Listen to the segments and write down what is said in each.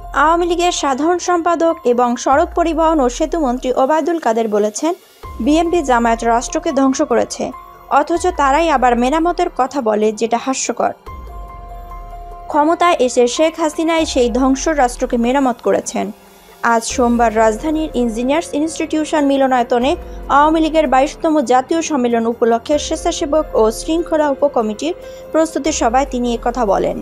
আওয়ামী লীগের সাধারণ সম্পাদক এবং সড়ক পরিবহন ও সেতু মন্ত্রী ওবায়দুল কাদের বলেছেন, বিএনপি জামায়াত রাষ্ট্রকে ধ্বংস করেছে, অথচ তারাই আবার মেরামতের কথা বলে, যেটা হাস্যকর। ক্ষমতায় এসে শেখ হাসিনাই সেই ধ্বংস রাষ্ট্রকে মেরামত করেছেন। আজ সোমবার রাজধানীর ইঞ্জিনিয়ার্স ইনস্টিটিউশন মিলনায়তনে আওয়ামী লীগের 22তম জাতীয় সম্মেলন উপলক্ষে স্বেচ্ছাসেবক ও শৃঙ্খলা উপকমিটির প্রস্তুতি সভায় তিনি একথা বলেন।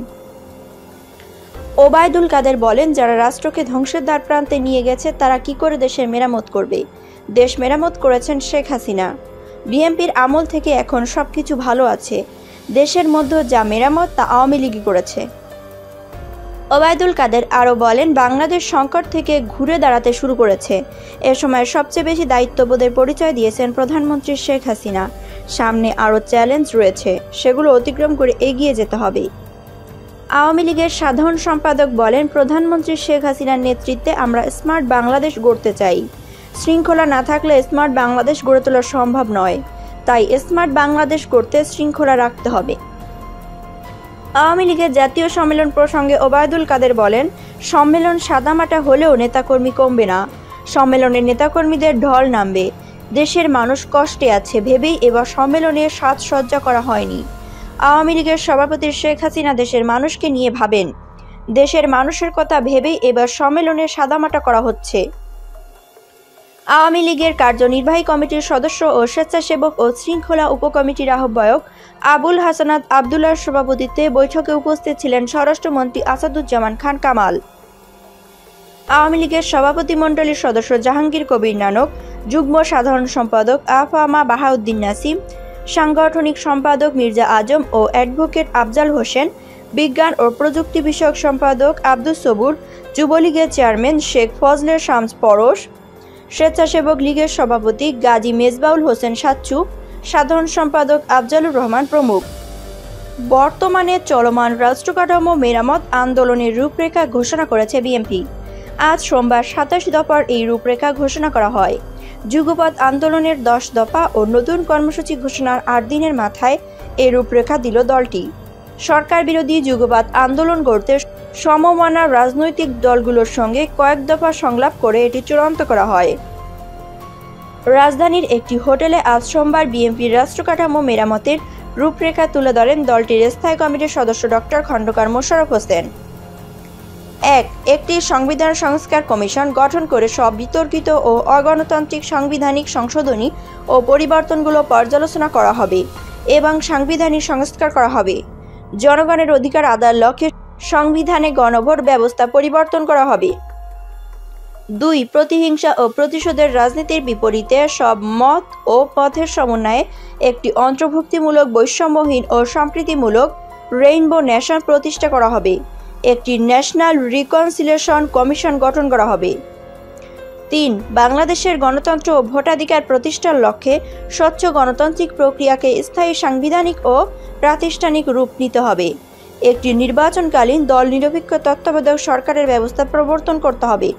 ওবায়দুল কাদের বলেন, যারা রাষ্ট্রকে ধ্বংসের দ্বার প্রান্তে নিয়ে গেছে তারা কি করে দেশের মেরামত করবে? দেশ মেরামত করেছেন শেখ হাসিনা। বিএনপির আমল থেকে এখন সবকিছু ভালো আছে। দেশের মধ্যে যা মেরামত তা আওয়ামী লীগই করেছে। ওবায়দুল কাদের আরও বলেন, বাংলাদেশ সংকট থেকে ঘুরে দাঁড়াতে শুরু করেছে। এ সময় সবচেয়ে বেশি দায়িত্ববোধের পরিচয় দিয়েছেন প্রধানমন্ত্রী শেখ হাসিনা। সামনে আরও চ্যালেঞ্জ রয়েছে, সেগুলো অতিক্রম করে এগিয়ে যেতে হবে। আওয়ামী লীগের সাধারণ সম্পাদক বলেন, প্রধানমন্ত্রী শেখ হাসিনার নেতৃত্বে আমরা স্মার্ট বাংলাদেশ গড়তে চাই। শৃঙ্খলা না থাকলে স্মার্ট বাংলাদেশ গড়ে তোলা সম্ভব নয়। তাই স্মার্ট বাংলাদেশ গড়তে শৃঙ্খলা রাখতে হবে। আওয়ামী লীগের জাতীয় সম্মেলন প্রসঙ্গে ওবায়দুল কাদের বলেন, সম্মেলন সাদামাটা হলেও নেতাকর্মী কমবে না। সম্মেলনে নেতাকর্মীদের ঢল নামবে। দেশের মানুষ কষ্টে আছে ভেবেই এবার সম্মেলনে সাজসজ্জা করা হয়নি। আওয়ামী লীগের সভাপতি শেখ হাসিনা দেশের মানুষকে নিয়ে ভাবেন। দেশের মানুষের কথা ভেবেই এবার সম্মেলনে সাদামাটা করা হচ্ছে। আওয়ামী লীগের কার্যনির্বাহী কমিটির সদস্য ও স্বেচ্ছাসেবক ও শৃঙ্খলা উপকমিটির আহ্বায়ক আবুল হাসানাত আবদুল্লাহর সভাপতিত্বে বৈঠকে উপস্থিত ছিলেন স্বরাষ্ট্রমন্ত্রী আসাদুজ্জামান খান কামাল, আওয়ামী লীগের সভাপতিমণ্ডলীর সদস্য জাহাঙ্গীর কবির নানক, যুগ্ম সাধারণ সম্পাদক আফামা বাহাউদ্দিন নাসিম, সাংগঠনিক সম্পাদক মির্জা আজম ও অ্যাডভোকেট আফজাল হোসেন, বিজ্ঞান ও প্রযুক্তি বিষয়ক সম্পাদক আব্দুস সবুর, যুবলীগের চেয়ারম্যান শেখ ফজলে শামস পরশ, স্বেচ্ছাসেবক লীগের সভাপতি গাজী মেজবাউল হোসেন সাচ্চু, সাধারণ সম্পাদক আফজালুর রহমান প্রমুখ। বর্তমানে চলমান রাষ্ট্রকাঠামো মেরামত আন্দোলনের রূপরেখা ঘোষণা করেছে বিএনপি। আজ সোমবার 27 দফার এই রূপরেখা ঘোষণা করা হয়। যুগপৎ আন্দোলনের 10 দফা ও নতুন কর্মসূচি ঘোষণার 8 দিনের মাথায় এই রূপরেখা দিল দলটি। সরকার বিরোধী যুগপৎ আন্দোলন গড়তে সমমনা রাজনৈতিক দলগুলোর সঙ্গে কয়েক দফা সংলাপ করে এটি চূড়ান্ত করা হয়। রাজধানীর একটি হোটেলে আজ সোমবার বিএনপির রাষ্ট্রকাঠামো মেরামতের রূপরেখা তুলে ধরেন দলটির স্থায়ী কমিটির সদস্য ডক্টর খন্দকার মোশাররফ হোসেন। একটি সংবিধান সংস্কার কমিশন গঠন করে সব বিতর্কিত ও অগণতান্ত্রিক সাংবিধানিক সংশোধনী ও পরিবর্তনগুলো পর্যালোচনা করা হবে এবং সাংবিধানিক সংস্কার করা হবে। জনগণের অধিকার আদায়ের লক্ষ্যে সংবিধানে গণভোট ব্যবস্থা পরিবর্তন করা হবে। 2. প্রতিহিংসা ও প্রতিশোধের রাজনীতির বিপরীতে সব মত ও পথের সমন্বয়ে একটি অন্তর্ভুক্তিমূলক, বৈষম্যহীন ও সম্প্রীতিমূলক রেইনবো নেশন প্রতিষ্ঠা করা হবে। একটি ন্যাশনাল রিকনসিলিয়েশন কমিশন গঠন করা হবে। 3. বাংলাদেশের গণতন্ত্র ও ভোটাধিকার প্রতিষ্ঠার লক্ষ্যে স্বচ্ছ গণতান্ত্রিক প্রক্রিয়াকে স্থায়ী সাংবিধানিক ও প্রাতিষ্ঠানিক রূপ নিতে হবে। একটি নির্বাচনকালীন দল নিরপেক্ষ তত্ত্বাবধায়ক সরকারের ব্যবস্থা প্রবর্তন করতে হবে।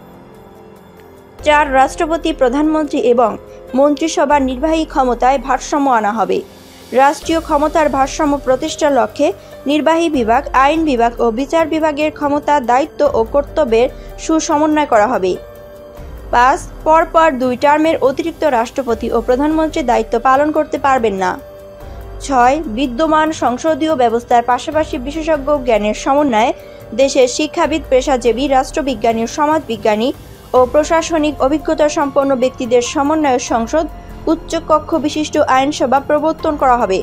4. রাষ্ট্রপতি, প্রধানমন্ত্রী এবং মন্ত্রিসভার নির্বাহী ক্ষমতায় ভারসাম্য আনা হবে। রাষ্ট্রীয় ক্ষমতার ভারসাম্য প্রতিষ্ঠার লক্ষ্যে নির্বাহী বিভাগ, আইন বিভাগ ও বিচার বিভাগের ক্ষমতা, দায়িত্ব ও কর্তব্যের সুসমন্বয় করা হবে। 5. পরপর 2 টার্মের অতিরিক্ত রাষ্ট্রপতি ও প্রধানমন্ত্রী দায়িত্ব পালন করতে পারবেন না। 6. বিদ্যমান সংসদীয় ব্যবস্থার পাশাপাশি বিশেষজ্ঞ জ্ঞানের সমন্বয়ে দেশের শিক্ষাবিদ, পেশাজীবী, রাষ্ট্রবিজ্ঞানী, সমাজবিজ্ঞানী ও প্রশাসনিক অভিজ্ঞতা সম্পন্ন ব্যক্তিদের সমন্বয়ে সংসদ উচ্চকক্ষ বিশিষ্ট আইনসভা প্রবর্তন করা হবে।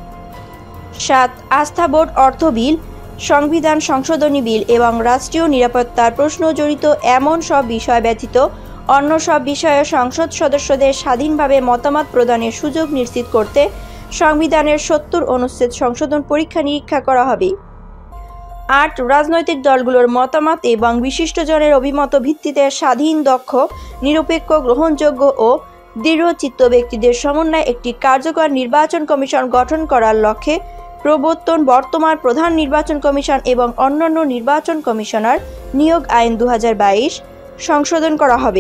7. আস্থা ভোট, অর্থ বিল, সংবিধান সংশোধনী বিল এবং রাষ্ট্রীয় নিরাপত্তার প্রশ্ন জড়িত এমন সব বিষয় ব্যতীত অন্য সব বিষয়ে সংসদ সদস্যদের স্বাধীনভাবে মতামত প্রদানের সুযোগ নিশ্চিত করতে সংবিধানের 70 অনুচ্ছেদ সংশোধন পরীক্ষা নিরীক্ষা করা হবে। 8. রাজনৈতিক দলগুলোর মতামত এবং বিশিষ্টজনের অভিমত ভিত্তিতে স্বাধীন, দক্ষ, নিরপেক্ষ, গ্রহণযোগ্য ও দৃঢ়চিত্ত ব্যক্তিদের সমন্বয়ে একটি কার্যকর নির্বাচন কমিশন গঠন করার লক্ষ্যে প্রবর্তন বর্তমান প্রধান নির্বাচন কমিশন এবং অন্যান্য নির্বাচন কমিশনার নিয়োগ আইন 2022 সংশোধন করা হবে।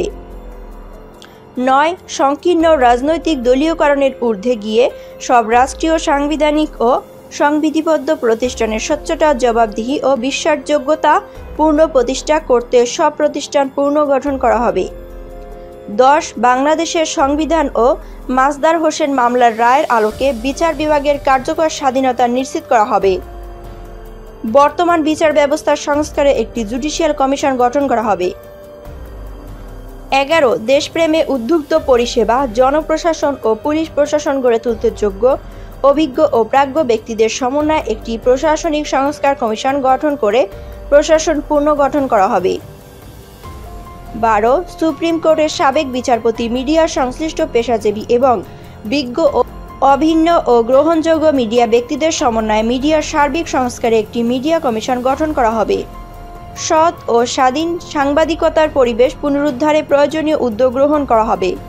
9. সংকীর্ণ রাজনৈতিক দলীয়করণের ঊর্ধ্বে গিয়ে সব রাষ্ট্রীয়, সাংবিধানিক ও সংবিধিবদ্ধ প্রতিষ্ঠানের স্বচ্ছতা, জবাবদিহি ও বিশ্বাসযোগ্যতা পূর্ণ প্রতিষ্ঠা করতে সব প্রতিষ্ঠান পুনর্গঠন করা হবে। 10. বাংলাদেশের সংবিধান ও মাজদার হোসেন মামলার রায়ের আলোকে বিচার বিভাগের কার্যকর স্বাধীনতা নিশ্চিত করা হবে। বর্তমান বিচার ব্যবস্থার সংস্কারে একটি জুডিশিয়াল কমিশন গঠন করা হবে। 11. দেশপ্রেমে উদ্বুদ্ধ পরিষেবা, জনপ্রশাসন ও পুলিশ প্রশাসন গড়ে তুলতে যোগ্য, অভিজ্ঞ ও প্রাজ্ঞ ব্যক্তিদের সমন্বয়ে একটি প্রশাসনিক সংস্কার কমিশন গঠন করে প্রশাসন পুনর্গঠন করা হবে। 12. সুপ্রিম কোর্টের সাবেক বিচারপতি, মিডিয়া সংশ্লিষ্ট পেশাজীবী এবং বিজ্ঞ ও অভিন্ন ও গ্রহণযোগ্য মিডিয়া ব্যক্তিদের সমন্বয়ে মিডিয়ার সার্বিক সংস্কারে একটি মিডিয়া কমিশন গঠন করা হবে। সৎ ও স্বাধীন সাংবাদিকতার পরিবেশ পুনরুদ্ধারে প্রয়োজনীয় উদ্যোগ গ্রহণ করা হবে।